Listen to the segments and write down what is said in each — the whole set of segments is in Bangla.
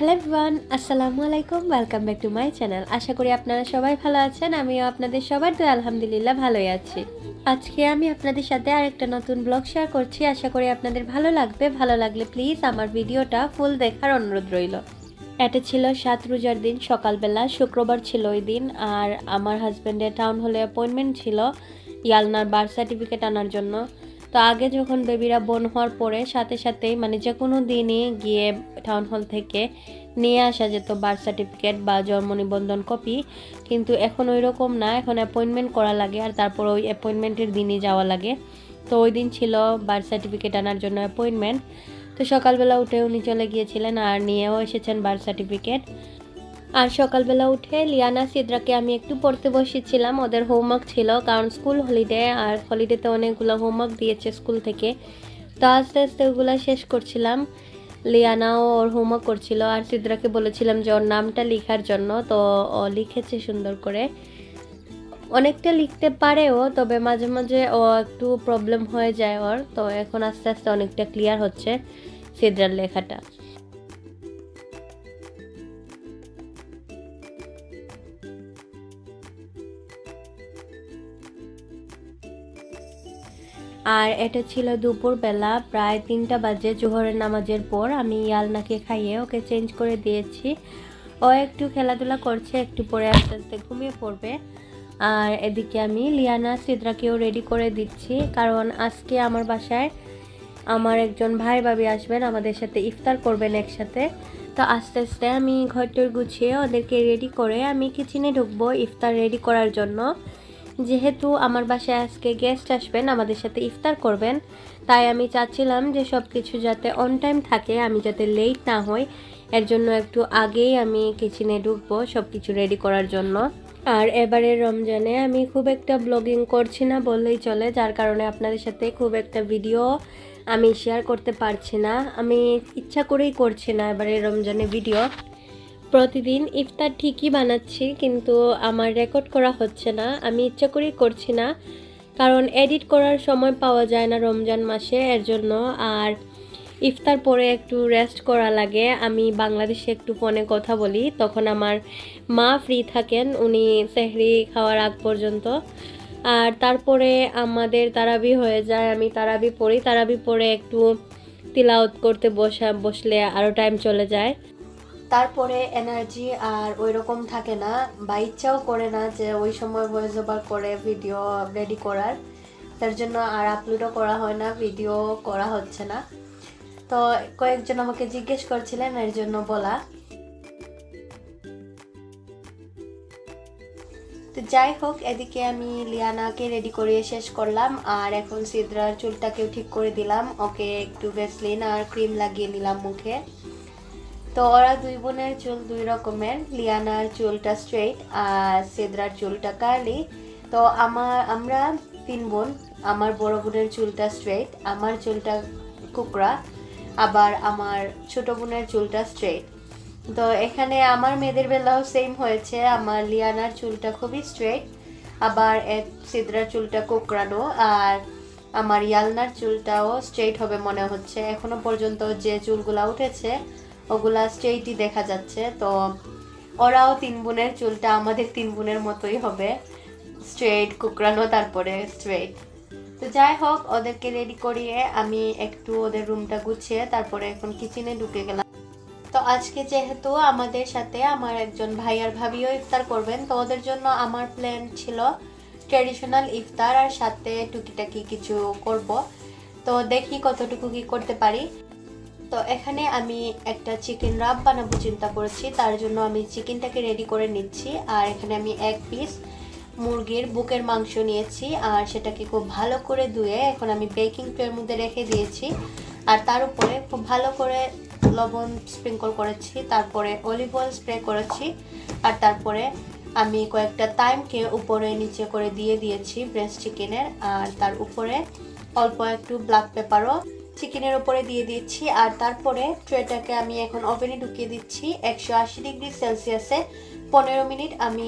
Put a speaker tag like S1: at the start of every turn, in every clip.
S1: হ্যালো এভরিওয়ান, আসসালামু আলাইকুম। Welcome back to my channel. আশা করি আপনারা সবাই ভালো আছেন। আমিও আপনাদের সবার দোয়া আলহামদুলিল্লাহ ভালোই আছি। আজকে আমি আপনাদের সাথে আরেকটা নতুন ব্লগ শেয়ার করছি। আশা করি আপনাদের ভালো লাগবে। ভালো লাগলে প্লিজ আমার ভিডিওটা ফুল দেখার অনুরোধ রইল। এটা ছিল 7 রোজার দিন সকালবেলা, শুক্রবার ছিল ওই দিন। আর আমার হাজব্যান্ডের টাউন হলে অ্যাপয়েন্টমেন্ট ছিল ইয়ালনার বার্থ সার্টিফিকেট আনার জন্য। তো আগে যখন বেবিরা বোন হওয়ার পরে সাথে সাথেই মানে যে কোনো দিনই গিয়ে টাউন হল থেকে নিয়ে আসা যেত বার্থ সার্টিফিকেট বা জন্ম নিবন্ধন কপি, কিন্তু এখন ওই রকম না। এখন অ্যাপয়েন্টমেন্ট করা লাগে আর তারপর ওই অ্যাপয়েন্টমেন্টের দিনই যাওয়া লাগে। তো ওই দিন ছিল বার্থ সার্টিফিকেট আনার জন্য অ্যাপয়েন্টমেন্ট। তো সকালবেলা উঠে উনি চলে গিয়েছিলেন আর নিয়েও এসেছেন বার্থ সার্টিফিকেট। আর সকালবেলা উঠে লিয়ানা সিদ্রাকে আমি একটু পড়তে বসেছিলাম। ওদের হোমওয়ার্ক ছিল, কারণ স্কুল হলিডে, আর হলিডেতে অনেকগুলো হোমওয়ার্ক দিয়েছে স্কুল থেকে। তো আস্তে আস্তে ওগুলো শেষ করছিলাম। লিয়ানাও ওর হোমওয়ার্ক করছিল আর সিদ্রাকে বলেছিলাম যে ওর নামটা লেখার জন্য। তো ও লিখেছে সুন্দর করে, অনেকটা লিখতে পারেও, তবে মাঝে মাঝে ও একটু প্রবলেম হয়ে যায় ওর। তো এখন আস্তে আস্তে অনেকটা ক্লিয়ার হচ্ছে সিদ্রার লেখাটা। আর এটা ছিল দুপুরবেলা, প্রায় 3টা বাজে, জোহরের নামাজের পর। আমি ইয়ালনাকে খাইয়ে ওকে চেঞ্জ করে দিয়েছি। ও একটু খেলাধুলা করছে, একটু পরে আস্তে আস্তে ঘুমিয়ে পড়বে। আর এদিকে আমি লিয়ানা সিদ্রাকেও রেডি করে দিচ্ছি, কারণ আজকে আমার বাসায় আমার একজন ভাই ভাবি আসবেন, আমাদের সাথে ইফতার করবেন একসাথে। তো আস্তে আস্তে আমি ঘরটর গুছিয়ে ওদেরকে রেডি করে আমি কিচেনে ঢুকবো ইফতার রেডি করার জন্য। যেহেতু আমার বাসায় আজকে গেস্ট আসবেন, আমাদের সাথে ইফতার করবেন, তাই আমি চাচ্ছিলাম যে সব কিছু যাতে অন টাইম থাকে, আমি যাতে লেট না হই, এর জন্য একটু আগেই আমি কিচেনে ঢুকবো সব কিছু রেডি করার জন্য। আর এবারের রমজানে আমি খুব একটা ব্লগিং করছি না বললেই চলে, যার কারণে আপনাদের সাথে খুব একটা ভিডিও আমি শেয়ার করতে পারছি না। আমি ইচ্ছা করেই করছি না এবারের রমজানে ভিডিও। প্রতিদিন ইফতার ঠিকই বানাচ্ছি, কিন্তু আমার রেকর্ড করা হচ্ছে না। আমি ইচ্ছা করেই করছি না, কারণ এডিট করার সময় পাওয়া যায় না রমজান মাসে, এর জন্য। আর ইফতার পরে একটু রেস্ট করা লাগে। আমি বাংলাদেশে একটু ফোনে কথা বলি, তখন আমার মা ফ্রি থাকেন, উনি সেহরি খাওয়ার আগ পর্যন্ত। আর তারপরে আমাদের তারাবি হয়ে যায়, আমি তারাবি পড়ি। তারাবি পড়ে একটু তিলাওয়াত করতে বসলে আরও টাইম চলে যায়। তারপরে এনার্জি আর ওই রকম থাকে না, বা ইচ্ছাও করে না যে ওই সময় ভয়েস ওভার করে ভিডিও রেডি করার। তার জন্য আর আপলোডও করা হয় না, ভিডিও করা হচ্ছে না। তো কয়েকজন আমাকে জিজ্ঞেস করছিলেন, এর জন্য বলা। তো যাই হোক, এদিকে আমি লিয়ানাকে রেডি করিয়ে শেষ করলাম। আর এখন সিদ্রার চুলটাকেও ঠিক করে দিলাম, ওকে একটু ভ্যাসলিন আর ক্রিম লাগিয়ে নিলাম মুখে। তো ওরা দুই বোনের চুল দুই রকমের, লিয়ানার চুলটা স্ট্রেট আর সিদ্রার চুলটা কার্লি। তো আমরা 3 বোন। আমার বড় বোনের চুলটা স্ট্রেট, আমার চুলটা কুকড়া, আবার আমার ছোট বোনের চুলটা স্ট্রেট। তো এখানে আমার মেয়েদের বেলাও সেম হয়েছে, আমার লিয়ানার চুলটা খুবই স্ট্রেট, আবার সিদ্রার চুলটা কোকড়ানো, আর আমার ইয়ালনার চুলটাও স্ট্রেট হবে মনে হচ্ছে। এখনো পর্যন্ত যে চুলগুলা উঠেছে ওগুলা স্ট্রেটই দেখা যাচ্ছে। তো ওরাও 3 বোনের চুলটা আমাদের 3 বোনের মতোই হবে, স্ট্রেট, কোকড়ানো, তারপরে স্ট্রেট। তো যাই হোক, ওদেরকে রেডি করিয়ে আমি একটু ওদের রুমটা গুছিয়ে তারপরে এখন কিচেনে ঢুকে গেলাম। তো আজকে যেহেতু আমাদের সাথে আমার একজন ভাই আর ভাবিও ইফতার করবেন, তো ওদের জন্য আমার প্ল্যান ছিল ট্র্যাডিশনাল ইফতার আর সাথে টুকিটাকি কিছু করব। তো দেখি কতটুকু কি করতে পারি। তো এখানে আমি একটা চিকেন রাব বানাবো চিন্তা করেছি, তার জন্য আমি চিকেনটাকে রেডি করে নিচ্ছি। আর এখানে আমি 1 পিস মুরগির বুকের মাংস নিয়েছি, আর সেটাকে খুব ভালো করে ধুয়ে এখন আমি বেকিং ট্রের মধ্যে রেখে দিয়েছি। আর তার উপরে খুব ভালো করে লবণ স্প্রিঙ্কল করেছি, তারপরে অলিভ অয়েল স্প্রে করেছি, আর তারপরে আমি কয়েকটা থাইমকে উপরে নিচে করে দিয়ে দিয়েছি ব্রেস্ট চিকেনের। আর তার উপরে অল্প একটু ব্ল্যাক পেপারও চিকেনের উপরে দিয়ে দিচ্ছি। আর তারপরে ট্রেটাকে আমি এখন ওভেনে ঢুকিয়ে দিচ্ছি 180 ডিগ্রি সেলসিয়াসে 15 মিনিট। আমি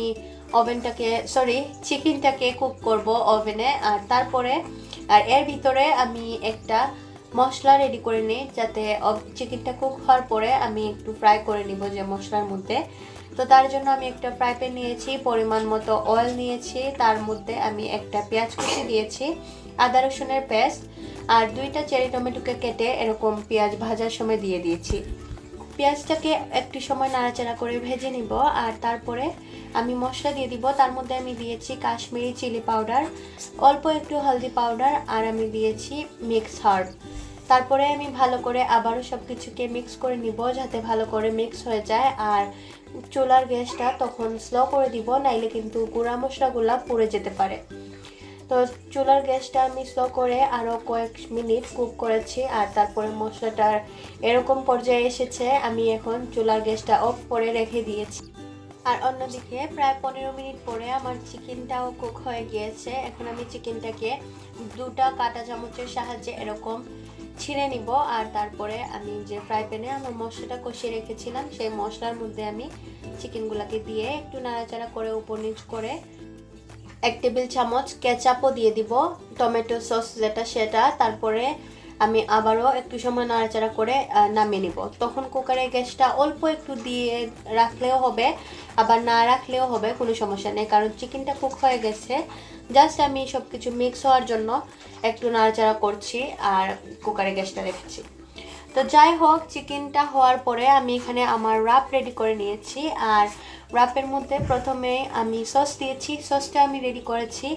S1: চিকেনটাকে কুক করব ওভেনে। আর তারপরে এর ভিতরে আমি একটা মশলা রেডি করে নিই, যাতে চিকেনটা কুক হওয়ার পরে আমি একটু ফ্রাই করে নিব যে মশলার মধ্যে। তো তার জন্য আমি একটা ফ্রাই প্যান নিয়েছি, পরিমাণ মতো অয়েল নিয়েছি, তার মধ্যে আমি একটা পেঁয়াজ কুচি দিয়েছি, আদা রসুনের পেস্ট আর 2টা চেরি টমেটোকে কেটে এরকম পেঁয়াজ ভাজার সময় দিয়ে দিয়েছি। পেঁয়াজটাকে একটু সময় নাড়াচাড়া করে ভেজে নিব আর তারপরে আমি মশলা দিয়ে দিব। তার মধ্যে আমি দিয়েছি কাশ্মীরি চিলি পাউডার, অল্প একটু হলদি পাউডার আর আমি দিয়েছি মিক্স হার্ব। তারপরে আমি ভালো করে আবারও সব কিছুকে মিক্স করে নিব যাতে ভালো করে মিক্স হয়ে যায়। আর চুলার গ্যাসটা তখন স্লো করে দিব, নাইলে কিন্তু গুঁড়া মশলাগুলো পুড়ে যেতে পারে। তো চুলার গ্যাসটা আমি স্লো করে আরও কয়েক মিনিট কুক করেছি আর তারপরে মশলাটার এরকম পর্যায়ে এসেছে। আমি এখন চুলার গ্যাসটা অফ করে রেখে দিয়েছি। আর অন্যদিকে প্রায় 15 মিনিট পরে আমার চিকেনটাও কুক হয়ে গিয়েছে। এখন আমি চিকেনটাকে 2টা কাঁটা চামচের সাহায্যে এরকম ছিঁড়ে নিব আর তারপরে আমি যে ফ্রাই প্যানে আমার মশলাটা কষিয়ে রেখেছিলাম সেই মশলার মধ্যে আমি চিকেনগুলোকে দিয়ে একটু নাড়াচাড়া করে উপর নিচ করে 1 টেবিল চামচ কেচাপও দিয়ে দিব, টমেটো সস যেটা সেটা। তারপরে আমি আবারও একটু সময় নাড়াচাড়া করে নামিয়ে নিব। তখন কুকারের গ্যাসটা অল্প একটু দিয়ে রাখলেও হবে, আবার না রাখলেও হবে, কোনো সমস্যা নেই, কারণ চিকেনটা কুক হয়ে গেছে। জাস্ট আমি সব কিছু মিক্স হওয়ার জন্য একটু নাড়াচাড়া করছি আর কুকারের গ্যাসটা রেখেছি। তো যাই হোক, চিকেনটা হওয়ার পরে আমি এখানে আমার রাপ রেডি করে নিয়েছি। আর রাপের মধ্যে প্রথমে আমি সস দিয়েছি। সসটা আমি রেডি করেছি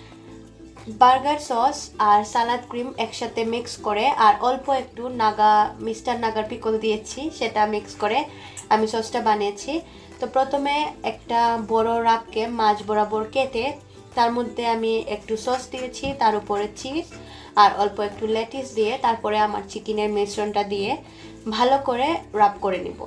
S1: বার্গার সস আর সালাদ ক্রিম একসাথে মিক্স করে, আর অল্প একটু মিস্টার নাগার পিকল দিয়েছি, সেটা মিক্স করে আমি সসটা বানিয়েছি। তো প্রথমে একটা বড় রাপকে মাছ বরাবর কেটে তার মধ্যে আমি একটু সস দিয়েছি, তার উপরে চিজ আর অল্প একটু লেটিস দিয়ে তারপরে আমার চিকেনের মিশ্রণটা দিয়ে ভালো করে রাপ করে নিব।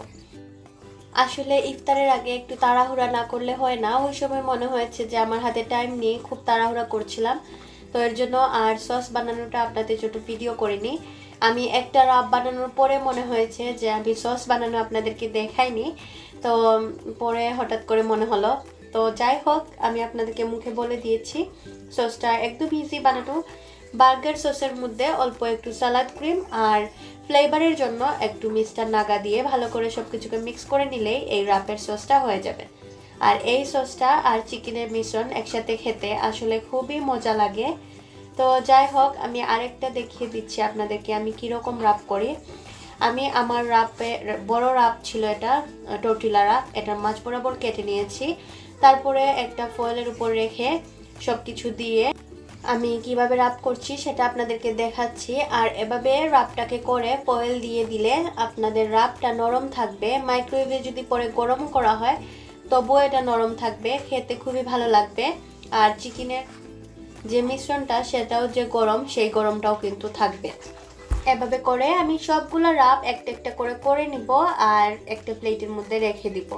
S1: আসলে ইফতারের আগে একটু তাড়াহুড়া না করলে হয় না। ওই সময় মনে হয়েছে যে আমার হাতে টাইম নেই, খুব তাড়াহুড়া করছিলাম, তো এর জন্য আর সস বানানোটা আপনাদের ছোট ভিডিও করিনি। আমি একটা রাপ বানানোর পরে মনে হয়েছে যে আমি সস বানানো আপনাদেরকে দেখাইনি, তো পরে হঠাৎ করে মনে হলো। তো যাই হোক, আমি আপনাদেরকে মুখে বলে দিয়েছি সসটা একদম ইজি বানানো। বার্গার সসের মধ্যে অল্প একটু সালাদ ক্রিম আর ফ্লেভারের জন্য একটু মিস্টার নাগা দিয়ে ভালো করে সব কিছুকে মিক্স করে নিলেই এই রাপের সসটা হয়ে যাবে। আর এই সসটা আর চিকেনের মিশ্রণ একসাথে খেতে আসলে খুবই মজা লাগে। তো যাই হোক, আমি আরেকটা দেখিয়ে দিচ্ছি আপনাদেরকে আমি কীরকম রাপ করি। আমি আমার বড় রাপ ছিল, এটা টর্টিলা রাপ, এটার মাছ বরাবর কেটে নিয়েছি। তারপরে একটা ফয়েলের উপর রেখে সব কিছু দিয়ে আমি কিভাবে রাপ করছি সেটা আপনাদেরকে দেখাচ্ছি। আর এভাবে রাপটাকে করে ফয়েল দিয়ে দিলে আপনাদের রাপটা নরম থাকবে। মাইক্রোওয়েভে যদি পরে গরম করা হয় তবুও এটা নরম থাকবে, খেতে খুবই ভালো লাগবে। আর চিকেনের যে মিশ্রণটা সেটাও যে গরম, সেই গরমটাও কিন্তু থাকবে। এভাবে করে আমি সবগুলো রাপ একটা একটা করে করে নিব আর একটা প্লেটের মধ্যে রেখে দিব।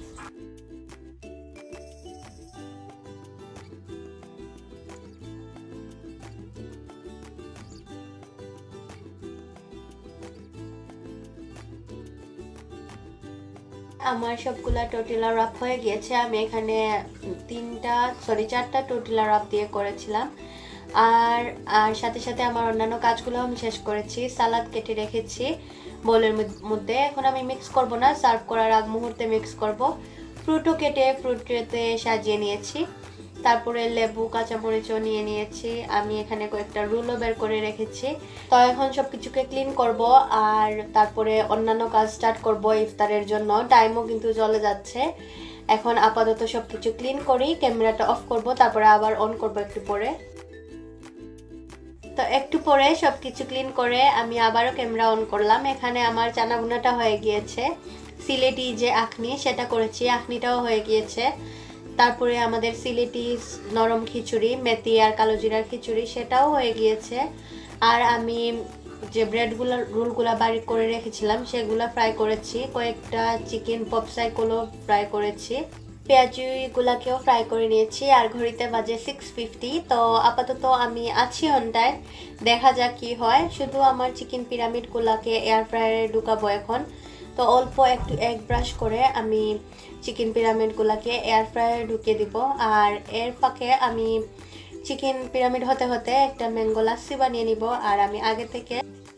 S1: আমার সবগুলা টর্টিলা রাপ হয়ে গিয়েছে। আমি এখানে 4টা টর্টিলা রাপ দিয়ে করেছিলাম। আর আর সাথে সাথে আমার অন্যান্য কাজগুলো আমি শেষ করেছি। সালাদ কেটে রেখেছি বোলের মধ্যে। এখন আমি মিক্স করব না, সার্ভ করার আগ মুহূর্তে মিক্স করব। ফ্রুটও কেটে ফ্রুটে সাজিয়ে নিয়েছি। তারপরে লেবু কাঁচামরিচও নিয়ে নিয়েছি। আমি এখানে কয়েকটা রুলও বের করে রেখেছি। তো এখন সব কিছুকে ক্লিন করব আর তারপরে অন্যান্য কাজ স্টার্ট করব ইফতারের জন্য। টাইমও কিন্তু চলে যাচ্ছে। এখন আপাতত সব কিছু ক্লিন করি, ক্যামেরাটা অফ করব, তারপরে আবার অন করব একটু পরে। তো একটু পরে সব কিছু ক্লিন করে আমি আবারও ক্যামেরা অন করলাম। এখানে আমার চানা ভুনাটা হয়ে গিয়েছে। সিলেটি যে আখনি সেটা করেছি, আখনিটাও হয়ে গিয়েছে। তারপরে আমাদের সিলেটি নরম খিচুড়ি, মেথি আর কালো জিরার খিচুড়ি, সেটাও হয়ে গিয়েছে। আর আমি যে রোলগুলো বাড়ি করে রেখেছিলাম সেগুলো ফ্রাই করেছি। কয়েকটা চিকেন পপসাইগুলো ফ্রাই করেছি। পেঁয়াজগুলাকেও ফ্রাই করে নিয়েছি। আর ঘড়িতে বাজে 6:50। তো আপাতত আমি আছি অন টাইম, দেখা যাক কি হয়। শুধু আমার চিকেন পিরামিডগুলাকে এয়ার ফ্রায়ারে ঢুকাবো এখন। তো অল্প একটু এগ ব্রাশ করে আমি চিকেন পিরামিডগুলাকে এয়ার ফ্রায়ারে ঢুকিয়ে দিব। আর এর ফাঁকে আমি চিকেন পিরামিড হতে হতে একটা ম্যাঙ্গো লাসি বানিয়ে নিব। আর আমি আগে থেকে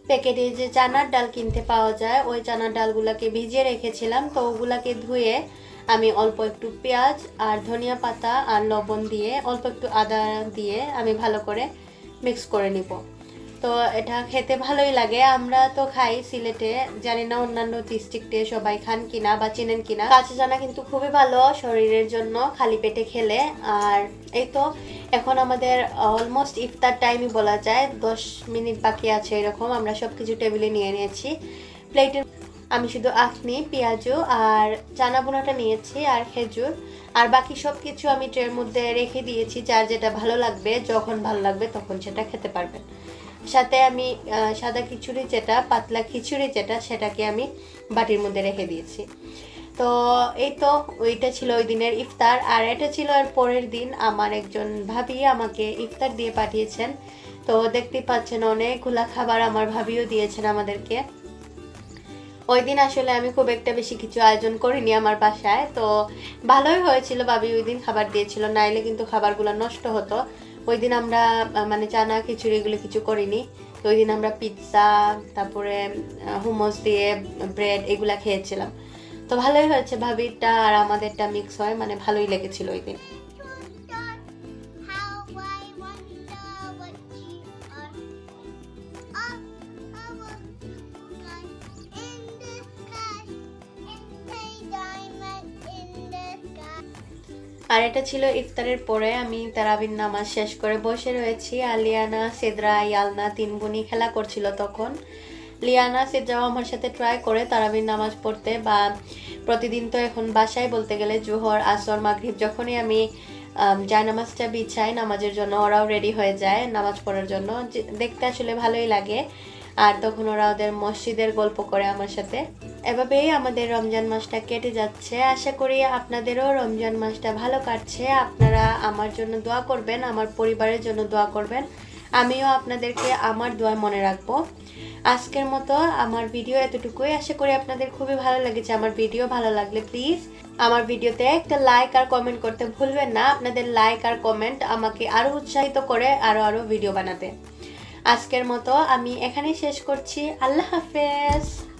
S1: প্যাকেটে যে চানার ডাল কিনতে পাওয়া যায় ওই চানার ডালগুলোকে ভিজিয়ে রেখেছিলাম। তো ওগুলাকে ধুয়ে আমি অল্প একটু পেঁয়াজ আর ধনিয়া পাতা আর লবণ দিয়ে অল্প একটু আদা দিয়ে আমি ভালো করে মিক্স করে নিব। তো এটা খেতে ভালোই লাগে। আমরা তো খাই সিলেটে, জানি না অন্যান্য ডিস্ট্রিক্টে সবাই খান কিনা বা চেনেন কিনা। কাঁচা চানা কিন্তু খুবই ভালো শরীরের জন্য খালি পেটে খেলে। আর এই তো এখন আমাদের অলমোস্ট ইফতার টাইমই বলা যায়, 10 মিনিট বাকি আছে এরকম। আমরা সব কিছু টেবিলে নিয়ে নিয়েছি প্লেটের। আমি শুধু আখনি, পেঁয়াজু আর চানা বোনাটা নিয়েছি আর খেজুর, আর বাকি সব কিছু আমি ট্রের মধ্যে রেখে দিয়েছি। যার যেটা ভালো লাগবে, যখন ভালো লাগবে তখন সেটা খেতে পারবেন। সাথে আমি সাদা খিচুড়ি যেটা, পাতলা খিচুড়ি যেটা, সেটাকে আমি বাটির মধ্যে রেখে দিয়েছি। তো এই তো ওইটা ছিল ওই দিনের ইফতার। আর এটা ছিল এর পরের দিন। আমার একজন ভাবি আমাকে ইফতার দিয়ে পাঠিয়েছেন। তো দেখতে পাচ্ছেন অনেকগুলা খাবার আমার ভাবিও দিয়েছেন আমাদেরকে। ওই দিন আসলে আমি খুব একটা বেশি কিছু আয়োজন করিনি আমার বাসায়। তো ভালোই হয়েছিল, ভাবি ওই দিন খাবার দিয়েছিল, নাইলে কিন্তু খাবারগুলো নষ্ট হতো। ওই দিন আমরা মানে চানা খিচুড়ি এগুলো কিছু করিনি। তো ওই দিন আমরা পিৎজা, তারপরে হুমস দিয়ে ব্রেড এগুলা খেয়েছিলাম। তো ভালোই হয়েছে, ভাবিটা আর আমাদেরটা মিক্স হয়, মানে ভালোই লেগেছিল ওই দিন। আর এটা ছিল ইফতারের পরে। আমি তারাবির নামাজ শেষ করে বসে রয়েছি। আর লিয়ানা, সিদ্রা, ইয়ালনা 3 বোনই খেলা করছিল তখন। লিয়ানা, সিদ্রাও আমার সাথে ট্রাই করে তারাবির নামাজ পড়তে, বা প্রতিদিন তো এখন বাসায় বলতে গেলে জোহর, আসর, মাগরিব যখনই আমি জায়নামাজটা বিছাই নামাজের জন্য, ওরাও রেডি হয়ে যায় নামাজ পড়ার জন্য। দেখতে আসলে ভালোই লাগে। আর তখন ওরা ওদের মসজিদের গল্প করে আমার সাথে। এভাবেই আমাদের রমজান মাসটা কেটে যাচ্ছে। আশা করি আপনাদেরও রমজান মাসটা ভালো কাটছে। আপনারা আমার জন্য দোয়া করবেন, আমার পরিবারের জন্য দোয়া করবেন। আমিও আপনাদেরকে আমার দোয়া মনে রাখবো। আজকের মতো আমার ভিডিও এতটুকুই। আশা করি আপনাদের খুবই ভালো লেগেছে। আমার ভিডিও ভালো লাগলে প্লিজ আমার ভিডিওতে একটা লাইক আর কমেন্ট করতে ভুলবেন না। আপনাদের লাইক আর কমেন্ট আমাকে আরও উৎসাহিত করে আরও ভিডিও বানাতে। আজকের মতো আমি এখানেই শেষ করছি। আল্লাহ হাফেজ।